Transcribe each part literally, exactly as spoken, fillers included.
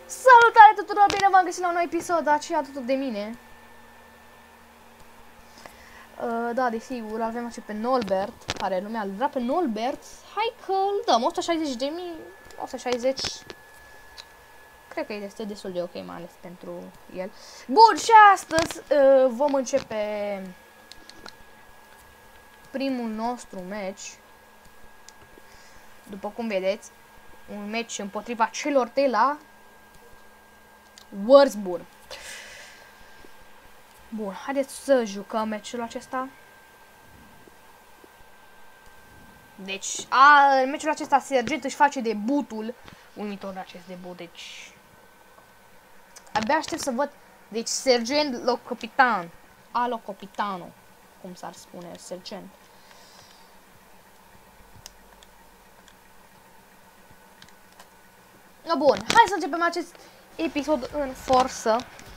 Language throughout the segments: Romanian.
Salutare tuturor, bine v-am găsit la un nou episod, aceea totul de mine. Uh, da, desigur, avem așa pe Nolbert, care lumea îl vrea pe Nolbert. Hai că îl dăm, o sută șaizeci de mii, o sută șaizeci. Cred că este destul de ok, mai ales pentru el. Bun, și astăzi uh, vom începe primul nostru match. După cum vedeți, un match împotriva celor de la Wurzburg. Bun, haideți să jucăm meciul acesta. Deci, a, în meciul acesta Sergent își face debutul. Uimitor de acest debut, deci abia aștept să văd. Deci Sergent lo capitan, alo capitano, cum s-ar spune, Sergent. Bun, hai să începem acest episod în forță.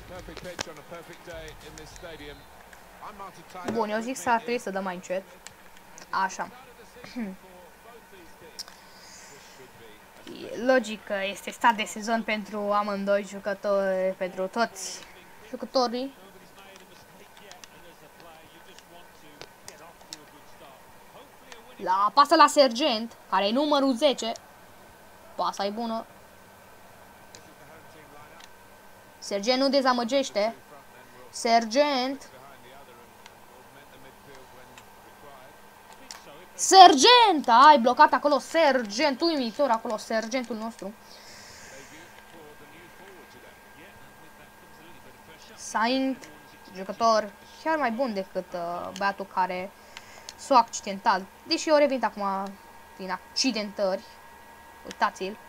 Bun, eu zic să ar trebui să dăm mai încet. Așa. Logic că este start de sezon pentru amândoi jucători, pentru toți jucătorii. La pasă la Sergent, care e numărul zece. Pasa e bună. Sergent nu dezamăgește. Sergent. Sergent! Ai blocat acolo Sergent, uimitor acolo, Sergentul nostru. Saint, jucător chiar mai bun decât uh, băiatul care s-a accidentat. Deși eu revin acum din accidentări. Uitați-l.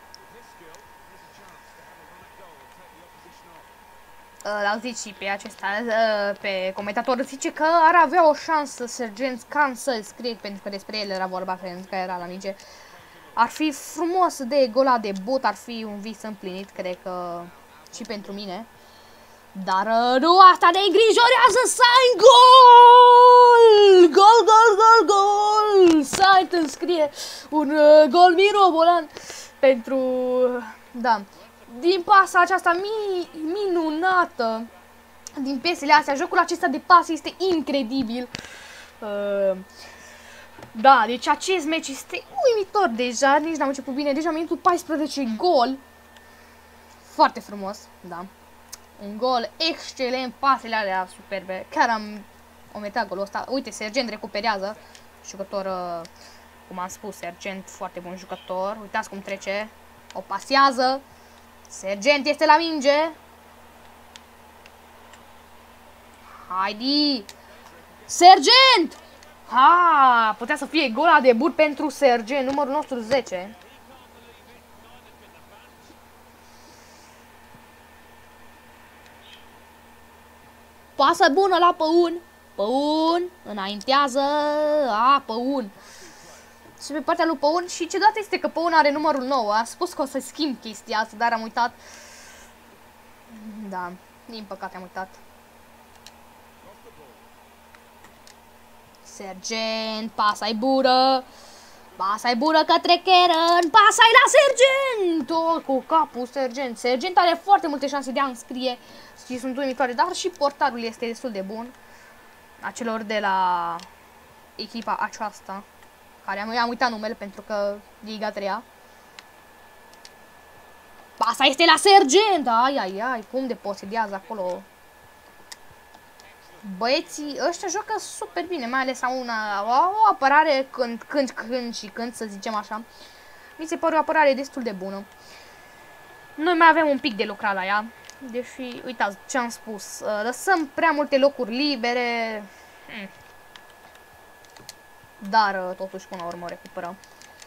L-au zis și pe acesta, pe comentator, zice că ar avea o șansă Sergent Can să scrie, pentru că despre el era vorba, pentru că era la minge. Ar fi frumos de gol la debut, ar fi un vis împlinit, cred că și pentru mine. Dar nu asta ne îngrijorează, Saint, gol! Gol, gol, gol, gol! Saint înscrie un uh, gol mirobolant pentru, da, din pasa aceasta mi minunată, din piesele astea. Jocul acesta de pas este incredibil. Uh, da, deci acest meci este uimitor deja, nici n-am început bine, deja minutul paisprezece, gol. Foarte frumos, da. Un gol excelent, pasele alea superbe. Chiar am ometat golul ăsta. Uite, Sergent recuperează. Jucător, uh, cum am spus, Sergent, foarte bun jucător. Uitați cum trece. O pasează. Sergent este la minge. Haide! Sergent! Ha! Putea să fie gol la debut pentru Sergent, numărul nostru zece. Pasă bună la Păun. Păun înaintează. A, Păun. Și pe partea lui Păun. Și ce dat este că Păun are numărul nouă. A spus că o să schimb chestia asta, dar am uitat. Da, din păcate am uitat. Sergent, pasa-i bună. Pasa-i bună către Keren. Pasa-i la Sergent. Oh, cu capul Sergent. Sergent are foarte multe șanse de a înscrie. Și sunt uimitoare, dar și portarul este destul de bun. A celor de la echipa aceasta, care am, am uitat numele pentru că Liga trei. Pasa este la Sergent. Ai, ai, ai, cum deposedează acolo. Băieții ăștia joacă super bine, mai ales au una, o apărare când, când, când și când, să zicem așa. Mi se pare o apărare destul de bună. Noi mai avem un pic de lucrat la ea. Deși, uitați ce am spus, lăsăm prea multe locuri libere. Hmm. Dar, totuși, până la urmă o recuperăm.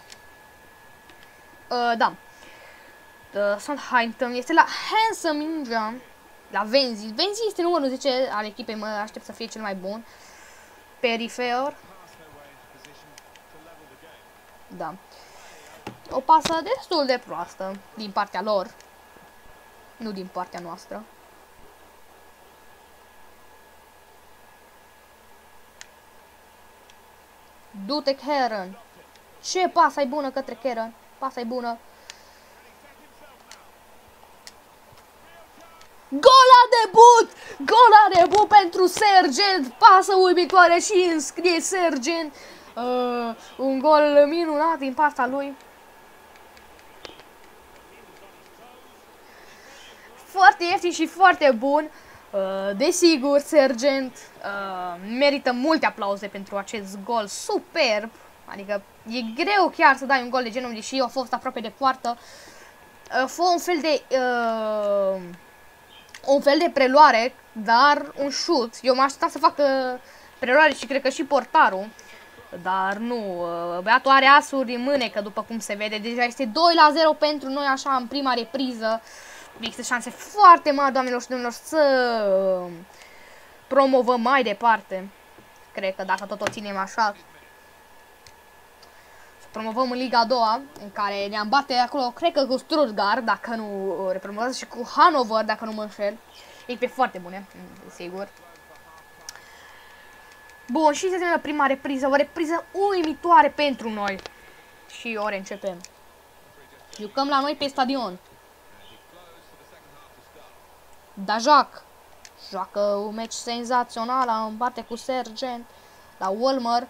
Uh, da. Southampton este la Handsome mingea. La Venzi. Venzi este numărul zece al echipei, mă aștept să fie cel mai bun. Perifer. Da. O pasă destul de proastă din partea lor. Nu din partea noastră. Du-te, Keren. Ce pasă-i bună către Keren. Pasă-i bună. Gol nebun pentru Sergent, pasă uimitoare și înscrie Sergent. Uh, un gol minunat din partea lui. Foarte ieftin și foarte bun. Uh, desigur, Sergent uh, merită multe aplauze pentru acest gol superb. Adică e greu chiar să dai un gol de genul, deși a fost aproape de poartă. Uh, fă un fel de uh, un fel de preluare, dar un șut. Eu m-aș aștepta să facă preluare și cred că și portarul. Dar nu, uh, băiatul are asuri în mânecă, după cum se vede. Deja este doi la zero pentru noi așa în prima repriză. Există șanse foarte mari, doamnelor și domnilor, să promovăm mai departe. Cred că dacă tot o ținem așa, să promovăm în Liga a doua, în care ne-am bate acolo, cred că cu Stuttgart, dacă nu repromovează, și cu Hannover, dacă nu mă înșel. Echipe foarte bune, sigur. Bun, și se termină prima repriză, o repriză uimitoare pentru noi. Și ori începem. Jucăm la noi pe stadion. Dajac joacă un meci senzațional, împarte cu Sergent la Wolmer.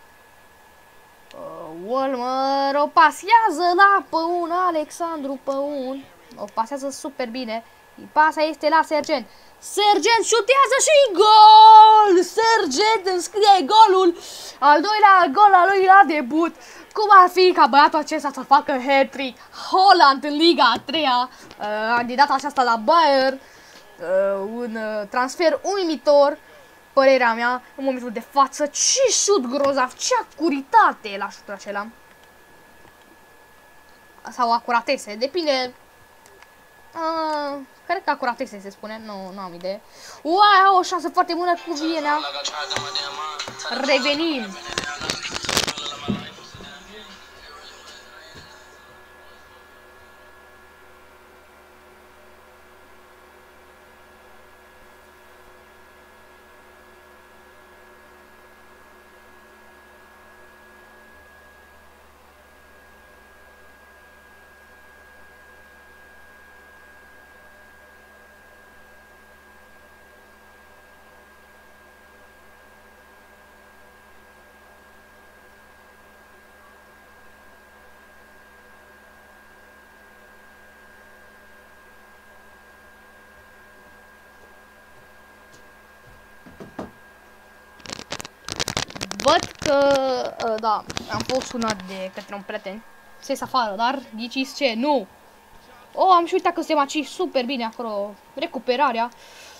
Uh, Wolmer o pasează la Păun, Alexandru Păun. O pasează super bine. Pasa este la Sergent. Sergent șutează și gol! Sergent înscrie golul. Al doilea gol al lui la debut. Cum ar fi ca băiatul acesta să facă hat-trick? Holland în Liga a treia. Uh, de data aceasta la Bayern. Uh, un uh, transfer uimitor, părerea mea, în momentul de față. Ce șut grozav, ce acuritate la șutul acela. Sau acuratese, depinde. Uh, cred că acuratese se spune, nu, nu am idee. Uai, o șansă foarte bună cu Viena. Revenim. Văd că, uh, da, am fost sunat de către un prieten să ies afară, dar ghiciți ce? Nu! Oh, am și uitat că se maci super bine acolo, recuperarea.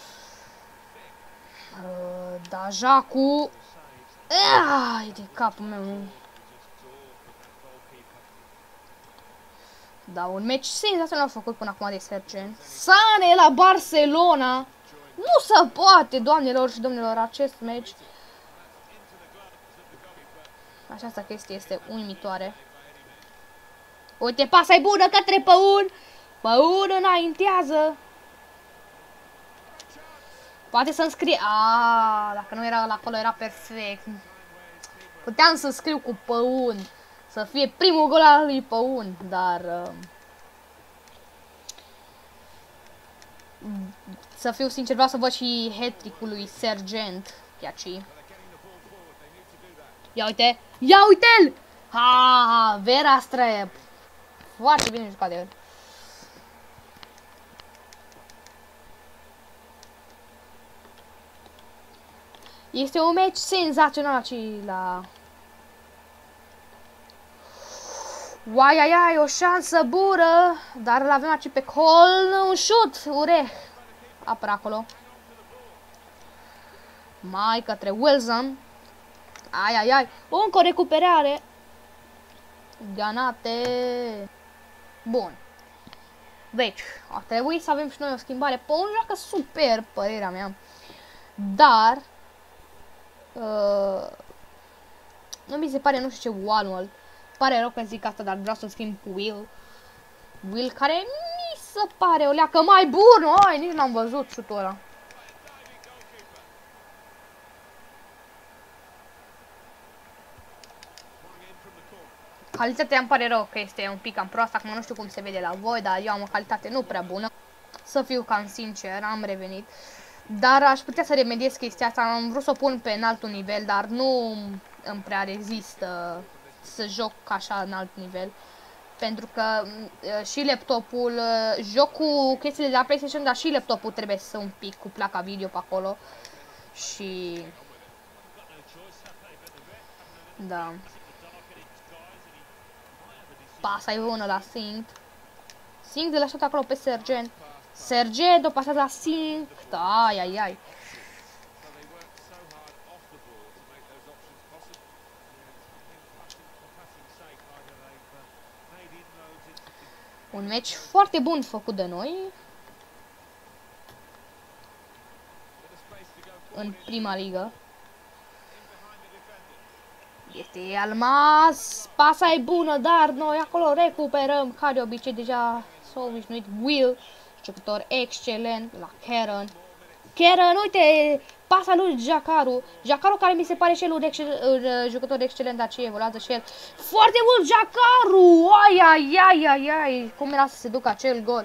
Uh, Deja cu... Ai de capul meu, nu. Da, un meci senzațional a făcut până acum de Sergent. Sane la Barcelona! Nu se poate, doamnelor și domnilor, acest meci. Această chestie este uimitoare. Uite, pasa e bună către Păun. Păun înaintează. Poate să înscrie. Aaaa, dacă nu era acolo, era perfect. Puteam să scriu cu Păun. Să fie primul gol al lui Păun. Dar... Uh, să fiu sincer, vreau să văd și hat-trick-ul lui Sergent. Chiaci. Ia uite! Ia uite-l! Ha, Vera Strep. Foarte bine jucat de el. Este un meci senzațional aici la... Uai, ai, ai, o șansă bună, dar îl avem aici pe Col, un șut, ureh. Apără acolo. Mai către Wilson. Ai, ai, ai, încă o recuperare. Ganate. Bun. Deci, a trebuit să avem și noi o schimbare. Păun joacă super, părerea mea. Dar... Uh, nu mi se pare, nu știu ce, Walwell. Pare rău că zic asta, dar vreau să schimb cu Will. Will care mi se pare o leacă mai bună. Ai, nici n-am văzut șutul ăla. Calitatea îmi pare rău că este un pic cam proastă, acum nu știu cum se vede la voi, dar eu am o calitate nu prea bună. Să fiu cam sincer, am revenit. Dar aș putea să remediez chestia asta, am vrut să o pun pe înaltul nivel, dar nu îmi prea rezistă să joc așa în alt nivel. Pentru că uh, și laptopul, uh, joc cu chestiile de la PlayStation, dar și laptopul trebuie să un pic cu placa video pe acolo. Și... da. Pasa e bună la Sinct. Sinct de la tot acolo pe Sergent. Sergent o pasat la Sinct. Ai, ai, ai. Un meci foarte bun făcut de noi. În prima ligă. Este Almas. Pasa e bună, dar noi acolo recuperăm. Ca de obicei deja s-a obișnuit Will. Jucător excelent la Karen. Karen, uite, pasa lui Jacaru. Jacaru care mi se pare și el un, excel, un jucător excelent, dar ce evoluează și el. Foarte mult Jacaru! Ai, ai, ai, ai, ai. Cum era să se ducă acel gol?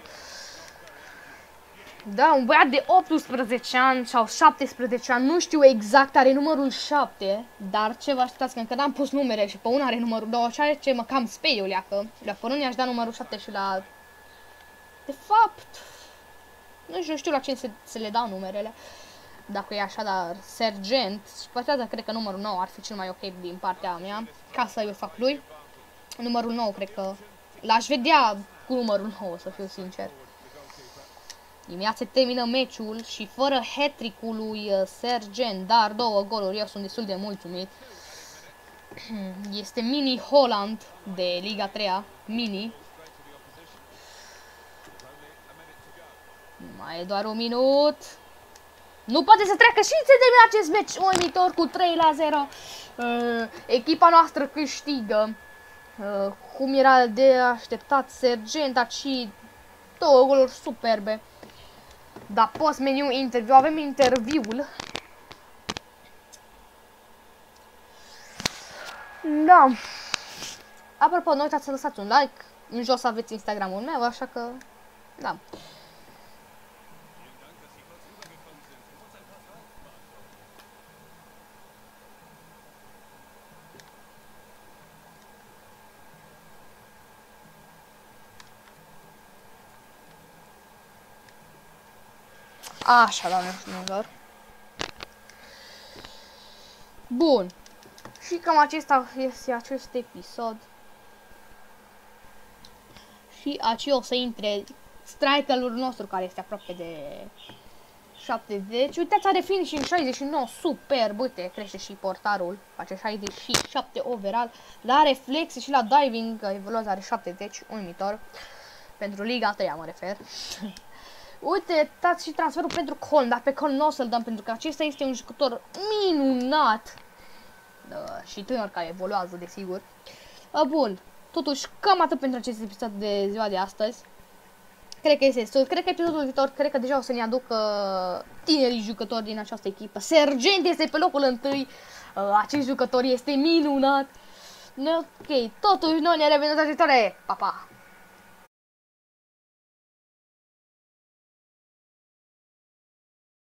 Da, un băiat de optsprezece ani sau șaptesprezece ani, nu știu exact, are numărul șapte, dar ce vă așteptați, că încă n-am pus numere și pe una are numărul doi, așa ce mă cam speie o leacă. Dar pe unul i-aș da numărul șapte și la... De fapt... Nu știu, știu la cine se, se le dau numerele. Dacă e așa, dar Sergent, și poate cred că numărul nouă ar fi cel mai ok din partea mea, ca să îl fac lui. Numărul nouă, cred că l-aș vedea cu numărul nouă, să fiu sincer. Imediat se termină meciul și fără hat-trick-ul lui Sergent, dar două goluri, eu sunt destul de mulțumit. Este Mini Holland de Liga trei, Mini. Mai e doar un minut. Nu poate să treacă și se termină acest meci uimitor cu trei la zero. Uh, echipa noastră câștigă. Uh, cum era de așteptat, Sergent a și două goluri superbe. Da, post meniu interviu. Avem interviul. Da. Apropo, nu uitați să lăsați un like. În jos aveți Instagramul meu, așa că... da. Așa, doamne și domnilor. Bun. Și cam acesta este acest episod. Și aici o să intre strikerul nostru care este aproape de șaptezeci. Uitați, are finishing șaizeci și nouă, superb. Uite, crește și portarul. Face șaizeci și șapte overall. La reflexe și la diving evoluează, are șaptezeci, uimitor. Pentru Liga trei mă refer. Uite, dați și transferul pentru Coln, dar pe Coln nu o să-l dăm pentru că acesta este un jucător minunat. Da, și tânăr care evoluează, desigur. Bun, totuși cam atât pentru acest episod de ziua de astăzi. Cred că este destul. Cred că episodul viitor, cred că deja o să ne aducă tinerii jucători din această echipă. Sergent este pe locul întâi. Acest jucător este minunat. Ok, totuși noi ne revedem data viitoare. Pa, pa!